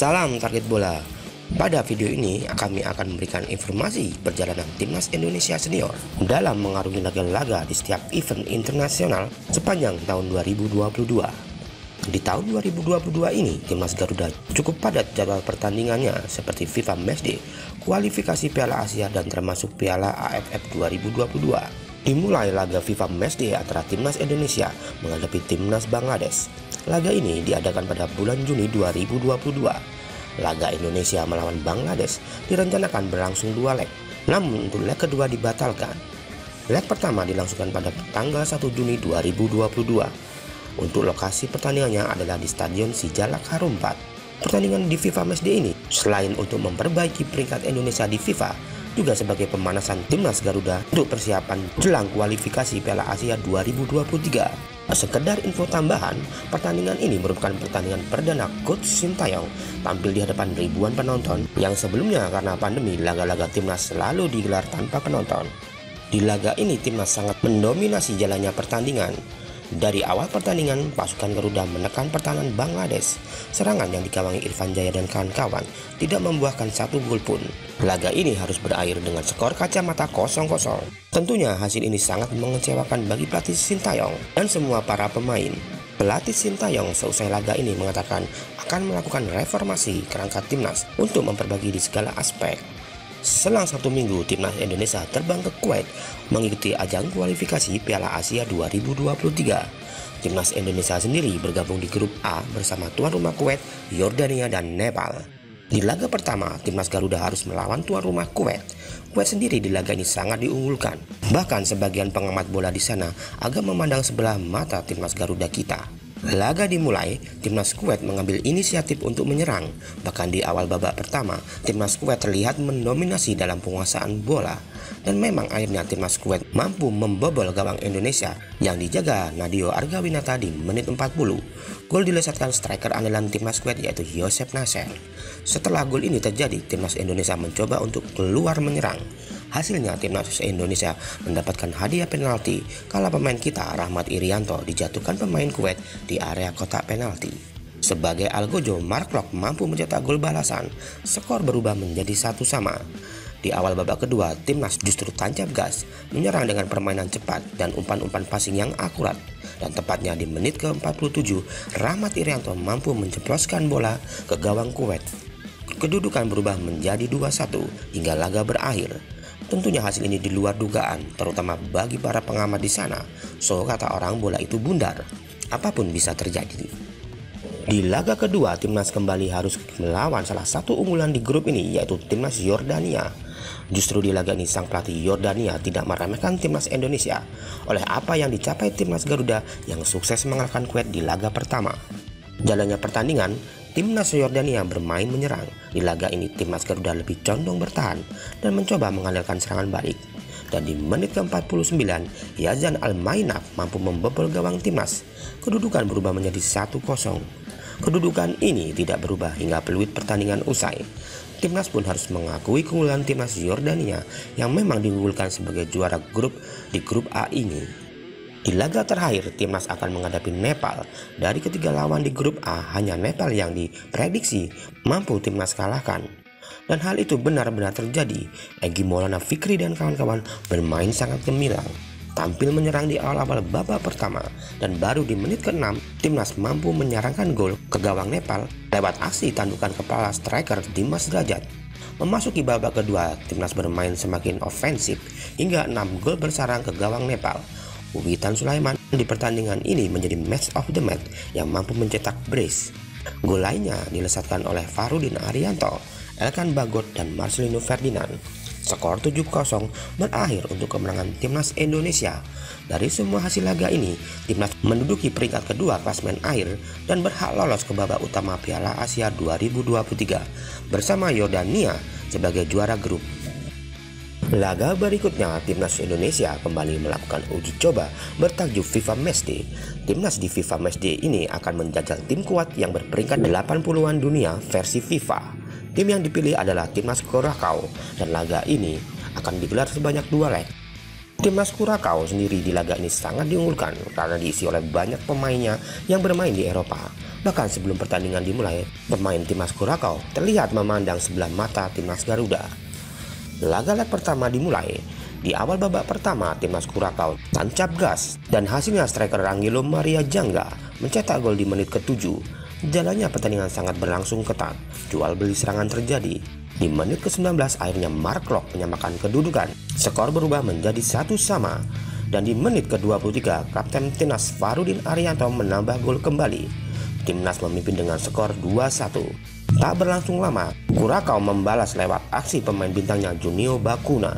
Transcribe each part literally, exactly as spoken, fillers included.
Salam target bola. Pada video ini kami akan memberikan informasi perjalanan timnas Indonesia senior dalam mengarungi laga-laga di setiap event internasional sepanjang tahun dua ribu dua puluh dua. Di tahun dua ribu dua puluh dua ini, timnas Garuda cukup padat jadwal pertandingannya seperti FIFA Matchday, kualifikasi Piala Asia dan termasuk Piala A F F dua ribu dua puluh dua. Dimulai laga FIFA Matchday antara timnas Indonesia menghadapi timnas Bangladesh. Laga ini diadakan pada bulan Juni dua ribu dua puluh dua. Laga Indonesia melawan Bangladesh direncanakan berlangsung dua leg, namun untuk leg kedua dibatalkan. Leg pertama dilangsungkan pada tanggal satu Juni dua ribu dua puluh dua. Untuk lokasi pertandingannya adalah di Stadion Sijalak Harumpat. Pertandingan di FIFA Matchday ini selain untuk memperbaiki peringkat Indonesia di FIFA, juga sebagai pemanasan timnas Garuda untuk persiapan jelang kualifikasi Piala Asia dua ribu dua puluh tiga. Sekedar info tambahan, pertandingan ini merupakan pertandingan perdana Coach Sintayong tampil di hadapan ribuan penonton yang sebelumnya karena pandemi laga-laga timnas selalu digelar tanpa penonton. Di laga ini timnas sangat mendominasi jalannya pertandingan. Dari awal pertandingan, pasukan Garuda menekan pertahanan Bangladesh. Serangan yang dikawangi Irfan Jaya dan kawan-kawan tidak membuahkan satu gol pun. Laga ini harus berakhir dengan skor kacamata kosong kosong. Tentunya hasil ini sangat mengecewakan bagi pelatih Sintayong dan semua para pemain. Pelatih Sintayong seusai laga ini mengatakan akan melakukan reformasi kerangka timnas untuk memperbaiki di segala aspek. Selang satu minggu, timnas Indonesia terbang ke Kuwait mengikuti ajang kualifikasi Piala Asia dua ribu dua puluh tiga. Timnas Indonesia sendiri bergabung di grup A bersama tuan rumah Kuwait, Yordania, dan Nepal. Di laga pertama, timnas Garuda harus melawan tuan rumah Kuwait. Kuwait sendiri di laga ini sangat diunggulkan. Bahkan sebagian pengamat bola di sana agak memandang sebelah mata timnas Garuda kita. Laga dimulai, timnas Kuwait mengambil inisiatif untuk menyerang. Bahkan di awal babak pertama, timnas Kuwait terlihat mendominasi dalam penguasaan bola. Dan memang akhirnya timnas Kuwait mampu membobol gawang Indonesia yang dijaga Nadeo Argawinata di menit empat puluh. Gol dilesatkan striker andalan timnas Kuwait yaitu Yosep Nasser. Setelah gol ini terjadi, timnas Indonesia mencoba untuk keluar menyerang. Hasilnya timnas Indonesia mendapatkan hadiah penalti kala pemain kita Rahmat Irianto dijatuhkan pemain Kuwait di area kotak penalti. Sebagai algojo, Mark Klok mampu mencetak gol balasan. Skor berubah menjadi satu sama. Di awal babak kedua, timnas justru tancap gas, menyerang dengan permainan cepat dan umpan-umpan passing yang akurat. Dan tepatnya di menit ke empat puluh tujuh, Rahmat Irianto mampu menjebloskan bola ke gawang Kuwait. Kedudukan berubah menjadi dua satu hingga laga berakhir. Tentunya hasil ini di luar dugaan, terutama bagi para pengamat di sana. So, kata orang, bola itu bundar. Apapun bisa terjadi. Di laga kedua, timnas kembali harus melawan salah satu unggulan di grup ini, yaitu timnas Yordania. Justru di laga ini sang pelatih Yordania tidak meremehkan timnas Indonesia oleh apa yang dicapai timnas Garuda yang sukses mengalahkan Kuwait di laga pertama. Jalannya pertandingan, timnas Yordania bermain menyerang. Di laga ini timnas Garuda lebih condong bertahan dan mencoba mengandalkan serangan balik. Dan di menit ke empat puluh sembilan, Yazan Al-Mainaf mampu membobol gawang timnas. Kedudukan berubah menjadi satu kosong. Kedudukan ini tidak berubah hingga peluit pertandingan usai. Timnas pun harus mengakui keunggulan timnas Yordania yang memang diunggulkan sebagai juara grup di grup A ini. Di laga terakhir, timnas akan menghadapi Nepal. Dari ketiga lawan di grup A, hanya Nepal yang diprediksi mampu timnas kalahkan. Dan hal itu benar-benar terjadi. Egy Maulana Fikri dan kawan-kawan bermain sangat gemilang. Tampil menyerang di awal-awal babak pertama. Dan baru di menit keenam, timnas mampu menyarangkan gol ke gawang Nepal lewat aksi tandukan kepala striker Dimas Derajat. Memasuki babak kedua, timnas bermain semakin ofensif hingga enam gol bersarang ke gawang Nepal. Witan Sulaiman di pertandingan ini menjadi match of the match yang mampu mencetak brace. Gol lainnya dilesatkan oleh Farudin Arianto, Elkan Bagot, dan Marcelino Ferdinand. Skor tujuh kosong berakhir untuk kemenangan timnas Indonesia. Dari semua hasil laga ini, timnas menduduki peringkat kedua klasemen akhir dan berhak lolos ke babak utama Piala Asia dua ribu dua puluh tiga bersama Yordania sebagai juara grup. Laga berikutnya, timnas Indonesia kembali melakukan uji coba bertajuk FIFA Matchday. Timnas di FIFA Matchday ini akan menjajal tim kuat yang berperingkat delapan puluhan dunia versi FIFA. Tim yang dipilih adalah timnas Kurakau dan laga ini akan digelar sebanyak dua leg. Timnas Kurakau sendiri di laga ini sangat diunggulkan karena diisi oleh banyak pemainnya yang bermain di Eropa. Bahkan sebelum pertandingan dimulai, pemain timnas Kurakau terlihat memandang sebelah mata timnas Garuda. Laga leg pertama dimulai. Di awal babak pertama, timnas Kurakau tancap gas dan hasilnya striker Angelo Maria Jangga mencetak gol di menit ketujuh. Jalannya pertandingan sangat berlangsung ketat, jual beli serangan terjadi. Di menit ke sembilan belas akhirnya Mark Klok menyamakan kedudukan. Skor berubah menjadi satu sama. Dan di menit ke dua puluh tiga, Kapten Timnas Farudin Arianto menambah gol kembali. Timnas memimpin dengan skor dua satu. Tak berlangsung lama, Kurakau membalas lewat aksi pemain bintangnya Junio Bakuna.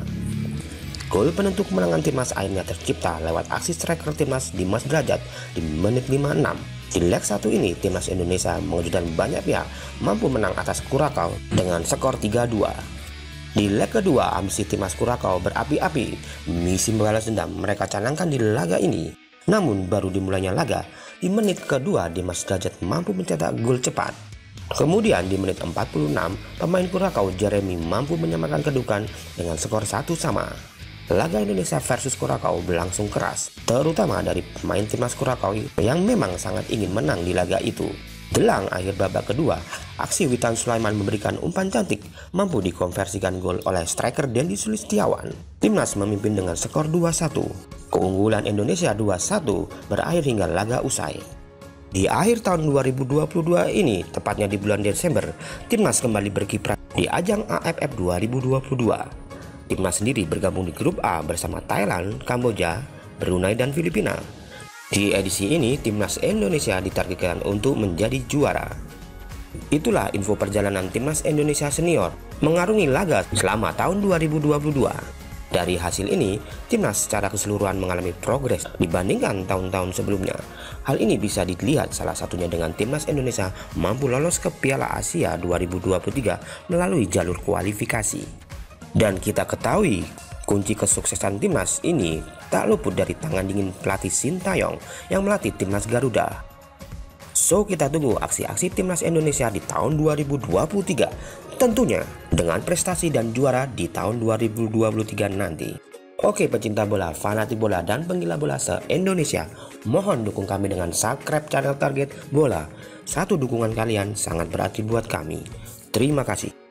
Gol penentu kemenangan timnas akhirnya tercipta lewat aksi striker timnas Dimas Derajat di menit lima puluh enam. Di leg satu ini, timnas Indonesia mengejutkan banyak pihak mampu menang atas Kurakau dengan skor tiga dua. Di leg kedua, ambisi timnas Kurakau berapi-api. Misi membalas dendam mereka canangkan di laga ini. Namun baru dimulainya laga, di menit kedua Dimas Derajat mampu mencetak gol cepat. Kemudian di menit empat puluh enam, pemain Kurakau Jeremy mampu menyamakan kedudukan dengan skor satu sama. Laga Indonesia versus Kurakau berlangsung keras, terutama dari pemain timnas Kurakau yang memang sangat ingin menang di laga itu. Jelang akhir babak kedua, aksi Witan Sulaiman memberikan umpan cantik mampu dikonversikan gol oleh striker Dendi Sulistiawan. Timnas memimpin dengan skor dua satu. Keunggulan Indonesia dua satu berakhir hingga laga usai. Di akhir tahun dua ribu dua puluh dua ini, tepatnya di bulan Desember, Timnas kembali berkiprah di ajang A F F dua ribu dua puluh dua. Timnas sendiri bergabung di grup A bersama Thailand, Kamboja, Brunei, dan Filipina. Di edisi ini, Timnas Indonesia ditargetkan untuk menjadi juara. Itulah info perjalanan Timnas Indonesia Senior mengarungi laga selama tahun dua ribu dua puluh dua. Dari hasil ini, Timnas secara keseluruhan mengalami progres dibandingkan tahun-tahun sebelumnya. Hal ini bisa dilihat salah satunya dengan Timnas Indonesia mampu lolos ke Piala Asia dua ribu dua puluh tiga melalui jalur kualifikasi. Dan kita ketahui, kunci kesuksesan timnas ini tak luput dari tangan dingin pelatih Sintayong yang melatih timnas Garuda. So, kita tunggu aksi-aksi timnas Indonesia di tahun dua ribu dua puluh tiga, tentunya dengan prestasi dan juara di tahun dua ribu dua puluh tiga nanti. Oke pecinta bola, fanatik bola, dan penggila bola se-Indonesia, mohon dukung kami dengan subscribe channel Target Bola. Satu dukungan kalian sangat berarti buat kami. Terima kasih.